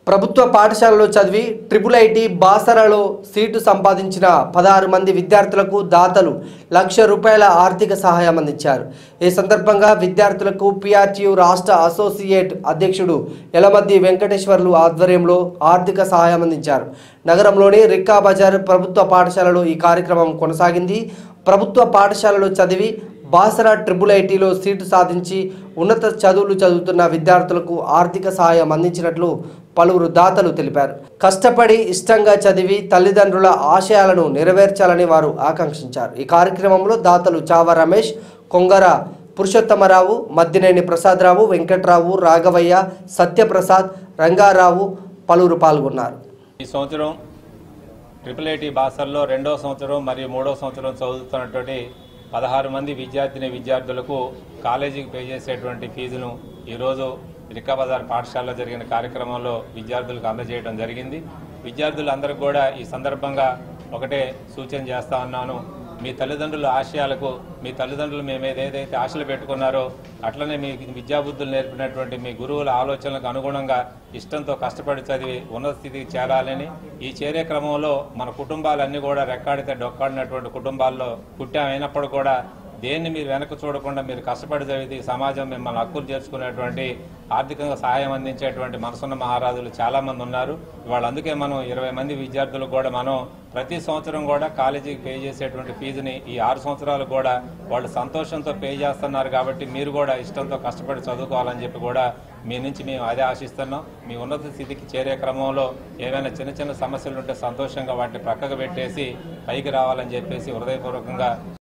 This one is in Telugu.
ప్రభుత్వ పాఠశాలలో చదివి ట్రిపుల్ ఐటీ బాసరాలో సీటు సంపాదించిన 16 మంది విద్యార్థులకు దాతలు ₹1,00,000 ఆర్థిక సహాయం అందించారు। ఈ సందర్భంగా విద్యార్థులకు PRTU రాష్ట్ర అసోసియేట్ అధ్యక్షుడు యలమద్ది వెంకటేశ్వర్లు ఆధ్వర్యంలో ఆర్థిక సహాయం అందించారు। నగరంలోని రిక్కా బజార్ ప్రభుత్వ పాఠశాలలో ఈ కార్యక్రమం కొనసాగింది। ప్రభుత్వ పాఠశాలలో చదివి బాసరా ట్రిపుల్ ఐటీలో సీటు సాధించి ఉన్నత చదువులు చదువుతున్న విద్యార్థులకు ఆర్థిక సహాయం అందించినట్లు పలువురు దాతలు తెలిపారు। కష్టపడి ఇష్టంగా చదివి తల్లిదండ్రుల ఆశయాలను నెరవేర్చాలని వారు ఆకాంక్షించారు। ఈ కార్యక్రమంలో దాతలు చావ రమేష్, కొంగర పురుషోత్తమరావు, మద్దినేని ప్రసాదరావు, వెంకట్రావు, రాఘవయ్య, సత్యప్రసాద్, రంగారావు పలువురు పాల్గొన్నారు। ఈ సంవత్సరం ట్రిపుల్ ఐటీ బాసర్లో 2వ సంవత్సరం మరియు 3వ సంవత్సరం చదువుతున్నటువంటి 16 మంది విద్యార్థులకు కాలేజీకి పే చేసేటువంటి ఫీజును ఈరోజు రిక్కా బజార్ పాఠశాలలో జరిగిన కార్యక్రమంలో విద్యార్థులకు అందజేయడం జరిగింది। విద్యార్థులందరికీ కూడా ఈ సందర్భంగా ఒకటే సూచన చేస్తా ఉన్నాను, మీ తల్లిదండ్రుల ఆశయాలకు మీ తల్లిదండ్రులు మేము ఏదైతే ఆశలు పెట్టుకున్నారో అట్లనే మీ విద్యాబుద్ధులు నేర్పినటువంటి మీ గురువుల ఆలోచనలకు అనుగుణంగా ఇష్టంతో కష్టపడి చదివి ఉన్నత స్థితికి చేరాలని, ఈ చేరే క్రమంలో మన కుటుంబాలన్నీ కూడా రెక్కాడితే డొక్కాడినటువంటి కుటుంబాల్లో పుట్టామైనప్పుడు కూడా దేన్ని మీరు వెనక చూడకుండా మీరు కష్టపడి చదివితే సమాజం మిమ్మల్ని హక్కులు చేర్చుకునేటువంటి ఆర్థికంగా సహాయం అందించేటువంటి మనసున్న మహారాజులు చాలామంది ఉన్నారు। ఇవాళ అందుకే మనం 20 మంది విద్యార్థులకు కూడా మనం ప్రతి సంవత్సరం కూడా కాలేజీకి పే చేసేటువంటి ఫీజుని ఈ 6 సంవత్సరాలు కూడా వాళ్ళు సంతోషంతో పే చేస్తున్నారు కాబట్టి మీరు కూడా ఇష్టంతో కష్టపడి చదువుకోవాలని చెప్పి కూడా మీ నుంచి మేము అదే ఆశిస్తున్నాం। మీ ఉన్నత స్థితికి చేరే క్రమంలో ఏమైనా చిన్న చిన్న సమస్యలు ఉంటే సంతోషంగా వాటిని ప్రక్కకు పెట్టేసి పైకి రావాలని చెప్పేసి హృదయపూర్వకంగా